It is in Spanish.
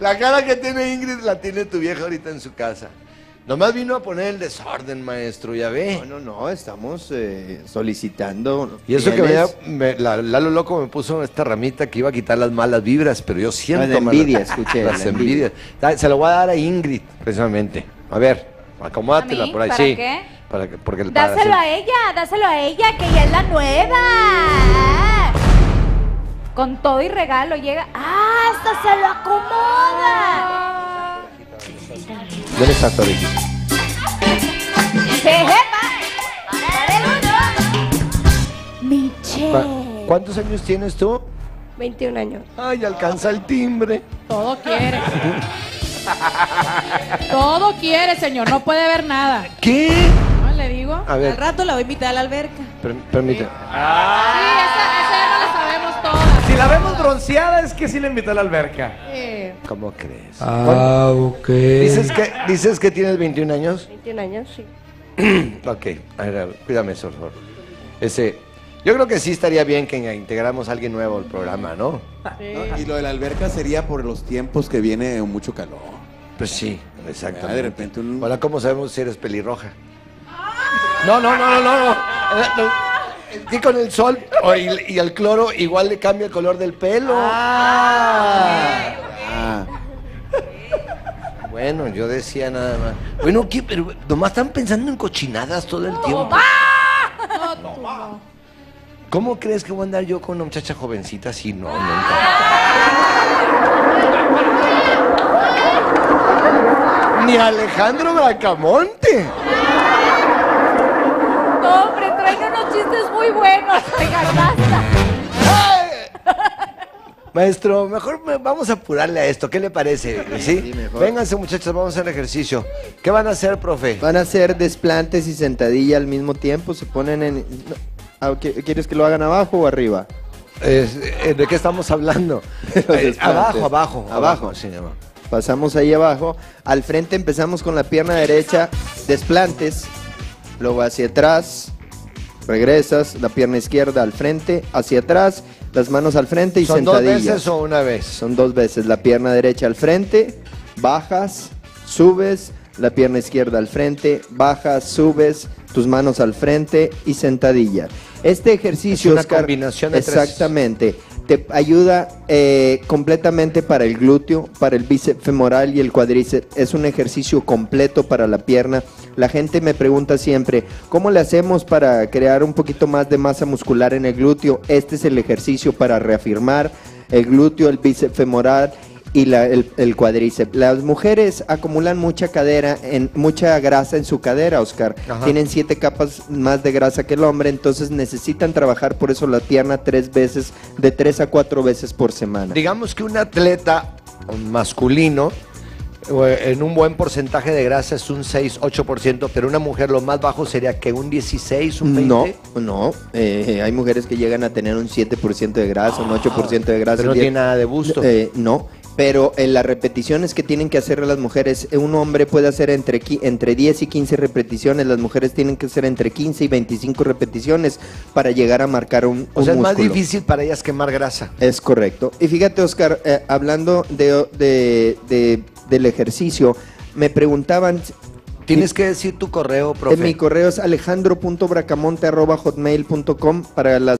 La cara que tiene Ingrid la tiene tu vieja ahorita en su casa. Nomás vino a poner el desorden, maestro, ya ve. No, estamos solicitando. Y eso que Lalo Loco me puso esta ramita que iba a quitar las malas vibras, pero yo siento las envidias, escuché. Las envidias. Se lo voy a dar a Ingrid, precisamente. A ver, acomódatela por ahí. ¿Para sí. qué? Porque dáselo a ella, que ella es la nueva. Con todo y regalo llega. ¡Ah! ¡Hasta se lo acomoda! ¿Dónde está Toriki? Michelle. ¿Cuántos años tienes tú? 21 años. Ay, alcanza el timbre. Todo quiere. Todo quiere, señor. No puede ver nada. ¿Qué? ¿No le digo? A ver. Al rato la voy a invitar a la alberca. Permíteme. Sí, esa ya no la sabemos todas. Si la vemos bronceada es que sí la invitó a la alberca. ¿Cómo crees? Ok. ¿Dices que tienes 21 años? 21 años, sí. Ok, a ver, cuídame eso, por favor. Yo creo que sí estaría bien que integráramos a alguien nuevo al programa, ¿no? ¿No? Y lo de la alberca sería por los tiempos que viene mucho calor. Pues sí, exactamente. De repente Hola, ¿cómo sabemos si eres pelirroja? No. Y con el sol y el cloro igual le cambia el color del pelo. Bueno, yo decía nada más. Bueno, ¿qué? Pero nomás están pensando en cochinadas todo el tiempo. No. ¿Cómo crees que voy a andar yo con una muchacha jovencita así? No, nunca. Ni Alejandro Bracamonte. No, hombre, traen unos chistes muy buenos. Oiga, basta. Maestro, mejor vamos a apurarle a esto. ¿Qué le parece? ¿Sí? mejor. Vénganse, muchachos, vamos a hacer ejercicio. ¿Qué van a hacer, profe? Van a hacer desplantes y sentadilla al mismo tiempo. Se ponen en... ¿Quieres que lo hagan abajo o arriba? ¿De qué estamos hablando? Abajo, señor. Pasamos ahí abajo. Al frente empezamos con la pierna derecha, desplantes. Luego hacia atrás, regresas, la pierna izquierda al frente, hacia atrás, las manos al frente y sentadillas. ¿Son 2 veces o una vez? Son 2 veces. La pierna derecha al frente, bajas, subes, la pierna izquierda al frente, bajas, subes, tus manos al frente y sentadilla. Este ejercicio, es una Oscar, combinación de exactamente, te ayuda completamente para el glúteo, para el bíceps femoral y el cuádriceps. Es un ejercicio completo para la pierna. La gente me pregunta siempre, ¿cómo le hacemos para crear un poquito más de masa muscular en el glúteo? Este es el ejercicio para reafirmar el glúteo, el bíceps femoral y el cuádriceps. Las mujeres acumulan mucha grasa en su cadera, Oscar. Ajá. Tienen 7 capas más de grasa que el hombre, entonces necesitan trabajar por eso la pierna 3 veces, de 3 a 4 veces por semana. Digamos que un atleta masculino en un buen porcentaje de grasa es un 6-8%, pero una mujer lo más bajo sería que un 16, un 20. No, hay mujeres que llegan a tener un 7% de grasa, un 8% de grasa. Pero no tiene nada de busto. No. Pero en las repeticiones que tienen que hacer las mujeres, un hombre puede hacer entre 10 y 15 repeticiones, las mujeres tienen que hacer entre 15 y 25 repeticiones para llegar a marcar un O sea, es más músculo. difícil para ellas quemar grasa. Es correcto. Y fíjate, Oscar, hablando del ejercicio, me preguntaban... Tienes que decir tu correo, profe. Mi correo es alejandro.bracamonte@hotmail.com para las